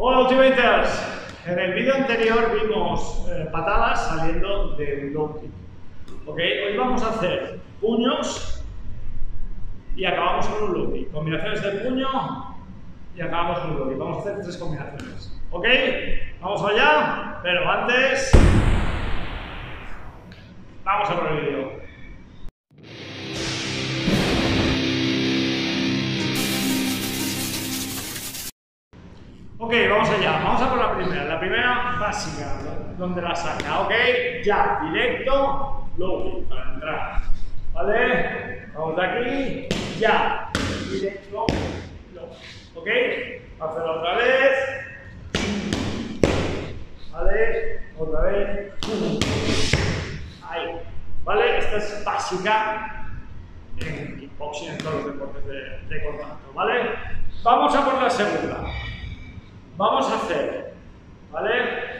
Hola Ultimators, en el vídeo anterior vimos patadas saliendo del low kick. ¿Okay? Hoy vamos a hacer puños y acabamos con un low kick. Combinaciones de puño y acabamos con un low kick. Vamos a hacer 3 combinaciones. ¿Ok? Vamos allá, pero antes vamos a por el vídeo. Ok, vamos allá, vamos a por la primera básica, donde la saca, ok, ya, directo, low kick, para entrar, ¿vale? Vamos de aquí, ya, directo, low kick, ok, hacerlo otra vez, ¿vale? Otra vez, ahí, ¿vale? Esta es básica en kickboxing, en todos los deportes de contacto, ¿vale? Vamos a por la segunda. Vamos a hacer, ¿vale?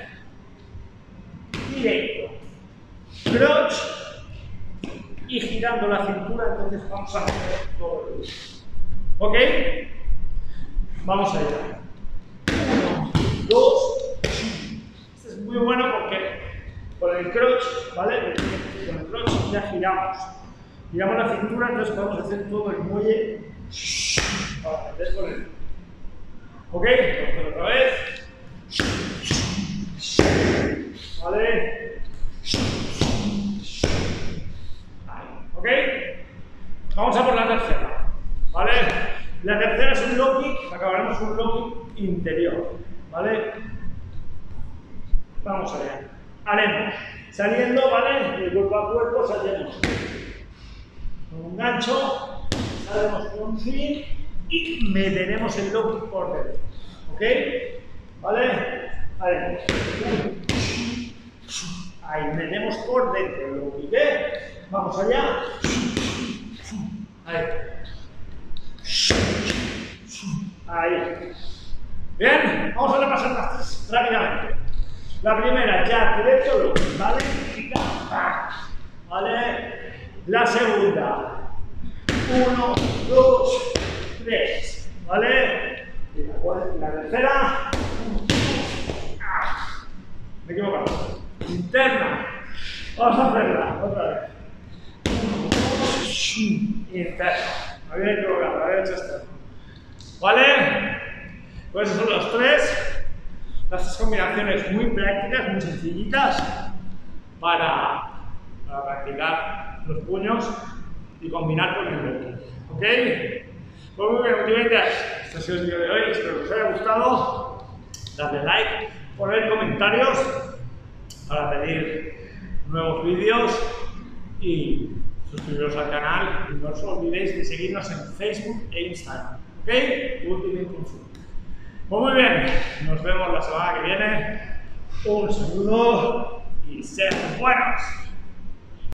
Directo, crunch y girando la cintura, entonces vamos a hacer todo el uso. ¿Ok? Vamos allá. 1, 2. Este es muy bueno porque con el crunch, ¿vale? Con el crunch ya giramos. Giramos la cintura, entonces podemos hacer todo el muelle para meter con el. Ok, vamos a hacer otra vez. Vale. Ahí. Ok. Vamos a por la tercera. Vale. La tercera es un low kick, acabaremos con un low kick interior. Vale. Vamos allá. Haremos saliendo, ¿vale? De cuerpo a cuerpo salimos con un gancho, salimos con un fin. Y meteremos el low kick por dentro, ¿ok? ¿Vale? Ahí, metemos por dentro el low kick, ¿eh? Vamos allá. Ahí. Ahí. Bien, vamos a repasar las 3 rápidamente. La primera, ya, derecho, low kick, ¿vale? ¿Vale? La segunda, 1, 2, 3, ¿vale? Y la tercera, me he equivocado, interna, vamos a hacerla otra vez, interna, me había equivocado, había hecho externo, ¿vale? Pues esas son las 3 combinaciones muy prácticas, muy sencillitas para practicar los puños y combinar con el low kick, ¿ok? Pues muy bien, Ultimators, este ha sido el vídeo de hoy, espero que os haya gustado, dadle like, poned comentarios para pedir nuevos vídeos y suscribiros al canal y no os olvidéis de seguirnos en Facebook e Instagram, ¿ok? Ultimate Kung Fu. Pues muy bien, nos vemos la semana que viene, un saludo y sed buenos.